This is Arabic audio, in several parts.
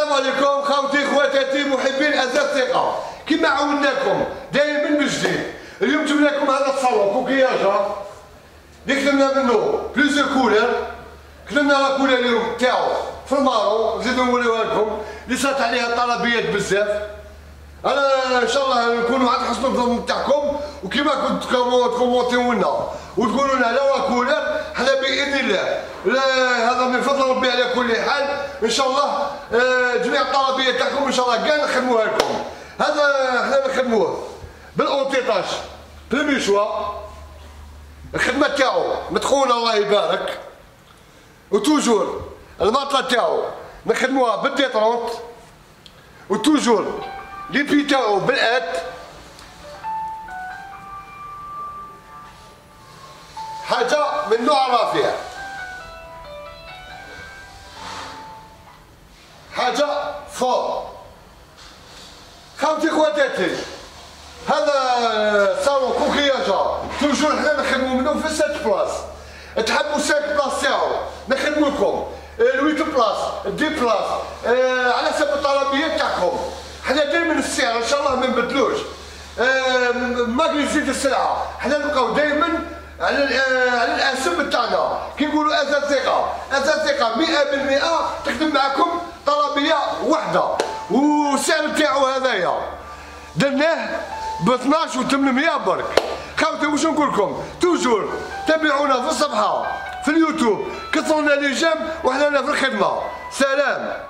السلام عليكم خوتي خواتاتي محبين أثاث ثقة. كما عودناكم دائما من جديد، اليوم جبنا لكم هذا الصالون كوكياجا اللي كتبنا منه بليزيور كولر. كتبنا لا كولر اليوم تاعو في المارون، نزيدو نوريوها لكم اللي صارت عليها طلبيات بزاف. انا ان شاء الله نكونوا عند حسن الظن تاعكم، وكما كنت تكومونتيو لنا وتقولوا لنا لا كولر، حنا باذن الله هذا من فضل ربي على كل حال. ان شاء الله جميع الطلبيات تاعكم ان شاء الله كاع نخدموها لكم. هذا حنا نخدموه بالاونتيطاج بريمي شوا، الخدمه تاعو مدخونه الله يبارك، وتوجور الماطله تاعو نخدموها بالديترونت، وتوجور لي بي تاعو بالات. حاجه من نوع رافع، حاجه فوق. خوتي خواتاتي هذا صالون كوكياجا توجور حنا نخدمو منه في 7 بلاص. تحبوا 5 بلاص تاعو نخدمو لكم 8 بلاص 10 بلاص على حسب الطلبيات تاعكم. حنا دائما السعر ان شاء الله ما نبدلوش، ما نزيد السلعه، حنا نبقاو دائما على الاسم تاعنا. كي نقولوا اثاث ثقه، اثاث ثقه 100% تخدم معكم طلبيه واحده، والسعر تاعو هذايا درناه ب 12800 برك. خوتي واش نقول لكم، توجور تابعونا في الصفحه في اليوتيوب، كثروا لنا لي جيم وحنا في الخدمه. سلام.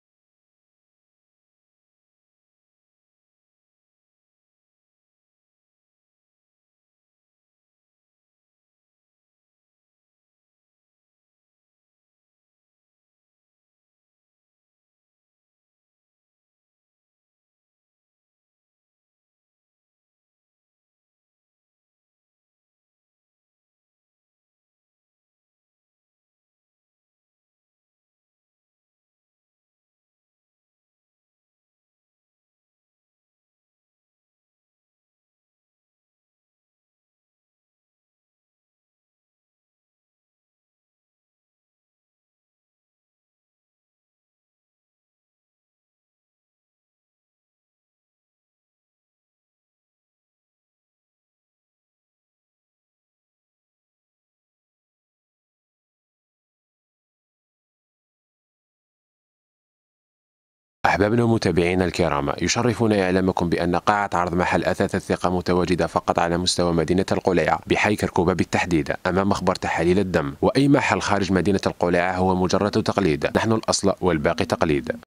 أحبابنا ومتابعينا الكرام، يشرفنا إعلامكم بأن قاعة عرض محل أثاث الثقة متواجدة فقط على مستوى مدينة القليعة بحي كركوبة بالتحديد، أمام مخبر تحاليل الدم. وأي محل خارج مدينة القليعة هو مجرد تقليد، نحن الأصل والباقي تقليد.